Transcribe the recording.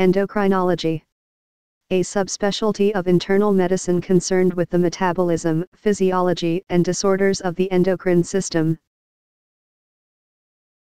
Endocrinology. A subspecialty of internal medicine concerned with the metabolism, physiology, and disorders of the endocrine system.